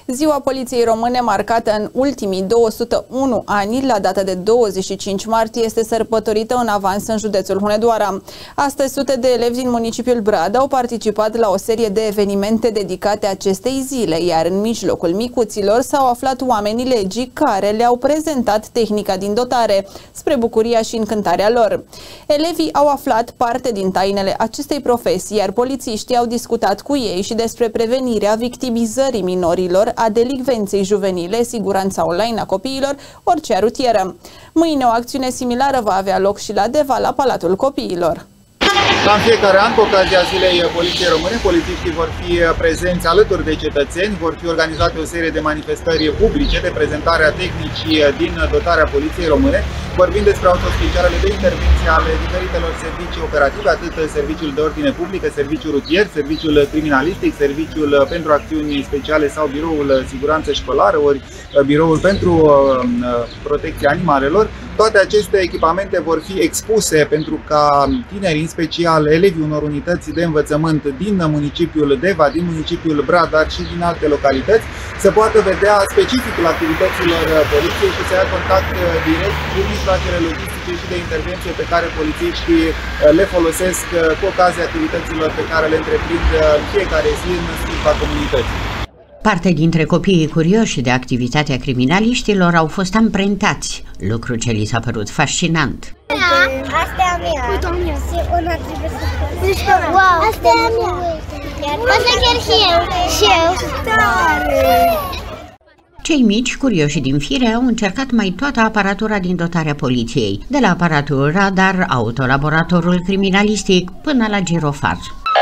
Ziua Poliției Române, marcată în ultimii 201 ani, la data de 25 martie, este sărbătorită în avans în județul Hunedoara. Astăzi, sute de elevi din municipiul Brad au participat la o serie de evenimente dedicate acestei zile, iar în mijlocul micuților s-au aflat oamenii legii care le-au prezentat tehnica din dotare, spre bucuria și încântarea lor. Elevii au aflat parte din tainele acestei profesii, iar polițiștii au discutat cu ei și despre prevenirea victimizării minorilor, a delicvenței juvenile, siguranța online a copiilor, orice rutieră. Mâine o acțiune similară va avea loc și la Deva, la Palatul Copiilor. Ca în fiecare an, cu ocazia Zilei Poliției Române, polițiștii vor fi prezenți alături de cetățeni, vor fi organizate o serie de manifestări publice de prezentare a tehnicii din dotarea Poliției Române, vorbind despre autospețialele de intervenție ale diferitelor servicii operative, atât Serviciul de Ordine Publică, Serviciul Rutier, Serviciul Criminalistic, Serviciul pentru Acțiuni Speciale sau Biroul Siguranță Școlară, ori Biroul pentru Protecția Animalelor. Toate aceste echipamente vor fi expuse pentru ca tinerii, în special elevii unor unități de învățământ din municipiul Deva, din municipiul Brad, dar și din alte localități, să poată vedea specificul activităților poliției și să ia contact direct cu mijloacele logistice și de intervenție pe care polițiștii le folosesc cu ocazia activităților pe care le întreprind în fiecare zi în slujba comunității. Parte dintre copiii curioși de activitatea criminaliștilor au fost amprentați, lucru ce li s-a părut fascinant. Asta e a mea. Uite, a mea. Una trebuie să... Wow, asta e a mea. Asta chiar și eu. Și eu. Tare! Cei mici, curioși din fire, au încercat mai toată aparatura din dotarea poliției, de la aparatul radar, autolaboratorul criminalistic, până la girofar.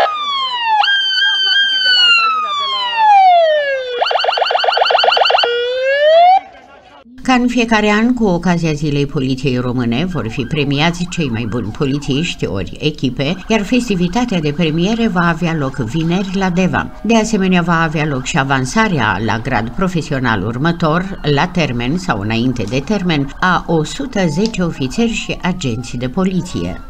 Ca în fiecare an, cu ocazia Zilei Poliției Române, vor fi premiați cei mai buni polițiști ori echipe, iar festivitatea de premiere va avea loc vineri la Deva. De asemenea, va avea loc și avansarea la grad profesional următor, la termen sau înainte de termen, a 110 ofițeri și agenți de poliție.